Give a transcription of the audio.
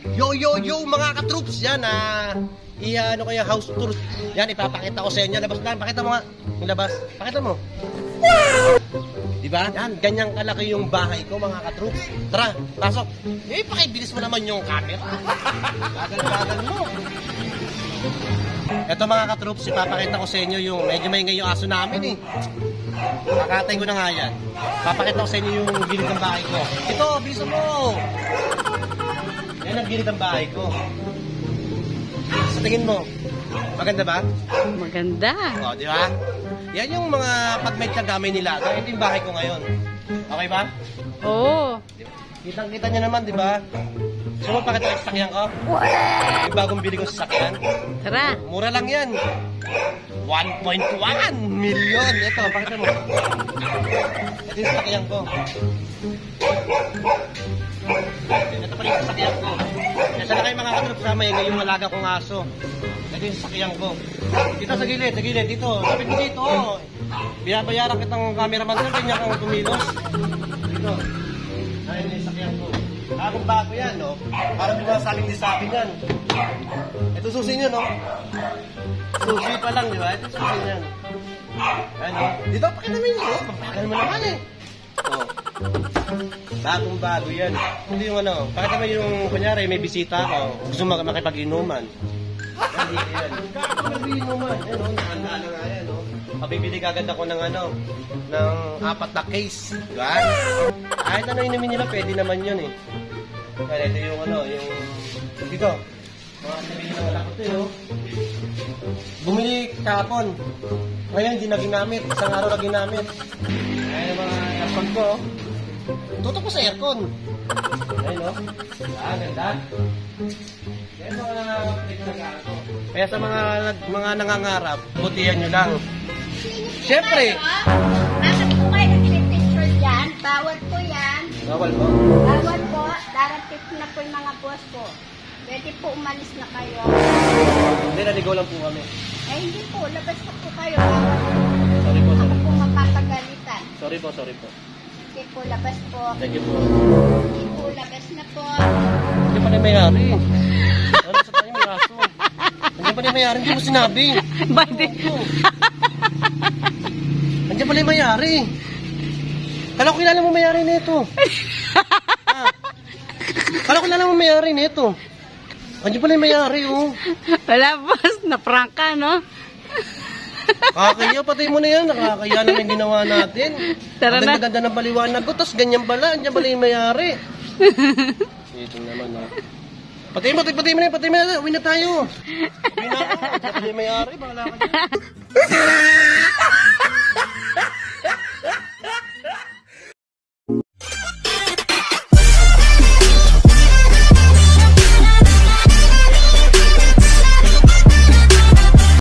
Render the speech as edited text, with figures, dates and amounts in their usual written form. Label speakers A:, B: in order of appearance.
A: Yo mga ka-troops, yan ano kaya house tour. Yan ipapakita ko sa inyo. Labas na, pakita mo nga. Yung labas, pakita mo. Diba? Yan, ganyang kalaki yung bahay ko mga ka-troops. Tara, pasok. Pakibilis mo naman yung camera. Bagal mo. Ito mga ka-troops, ipapakita ko sa inyo yung medyo maingay yung aso namin Kakatay ko na nga yan. Papakita ko sa inyo yung gilid ng bahay ko. Ito, biso mo. Yan ang gilid ng bahay ko. Sa tingin mo, maganda ba?
B: Maganda.
A: O, di ba? Yan yung mga pag may tagamay nila. Ito yung bahay ko ngayon. Okay ba?
B: Oo.
A: Kitang-kita nyo naman, di ba? Gusto mo pakita yung sasakyan ko? Yung bagong bili ko sa sasakyan.
B: Tara.
A: Mura lang yan. 1.1 million. Ito, pakita mo. Ito yung sasakyan ko. Ito pa yung sasakyan ko. Ito na kayo mga ka-troops na may ngayong alaga kong aso. Ito yung sasakyan ko. Dito sa gilid, dito. Lapit mo dito. Binabayaran kitang cameraman doon, kanya kang tumilos. Dito. Ayun yung sasakyan ko. Bagong-bago yan, no? Parang di ba saling disabing yan. Ito susi nyo, no? Susi pa lang, di ba? Ito susi yan. Ano? Dito, pakita mo yun, no? Pampagal mo naman, Oh. Bagong-bago yan. Hindi yung ano, pakita mo yung, kunyari, may bisita ako. Gusto makipag-inuman. Yan, dito yan. Makipag-inuman. Yan, no? Nakandaan na nga yan, no? Pabibili kagad ako ng ano, ng 4 na case. Diba? Kahit ano inumin nila, pwede naman yun Kaya ito yung ano, yung dito. Mga nabili ng wala ko ito Bumili kahapon. Ngayon hindi na ginamit. Isang araw na ginamit. Ayan yung mga aircon ko. Tutok ko sa aircon. Ayun ganda. Yan mga pinagkakaan ko. Kaya sa mga nangangarap, butihan nyo lang. Siyempre.
C: Bakit po kayo nag-picture dyan? Bawal po yan.
A: Bawal po?
C: Bawal po. Darating na po yung mga boss ko. Pwede po umalis na kayo.
A: Hindi, naligaw lang po kami.
C: Hindi po. Labas na po kayo.
A: Sorry po.
C: Ako po mapapagalitan.
A: Sorry po.
C: Sige po, labas po.
A: Thank you po.
C: Sige po, labas na po.
A: Hindi pa na mayari. Ano sa tayo may aso? Hindi pa na mayari. Hindi mo sinabi.
B: Bakit?
A: Andiyan pala yung mayari. Kala ko kilala mo mayari nito. Kala ko kilala mo mayari nito. Andiyan pala yung mayari,
B: Wala, boss. Na-prank ka, no?
A: Kakaya, patay mo na yan. Nakakaya na yung ginawa natin.
B: Tara na.
A: Ang ganda ng paliwanag ko. Tapos ganyan pala. Andiyan pala yung mayari. Ito naman, Patay mo na. Uwi na tayo. Uwi na ako. Andiyan pala yung mayari. Bahala ka dyan.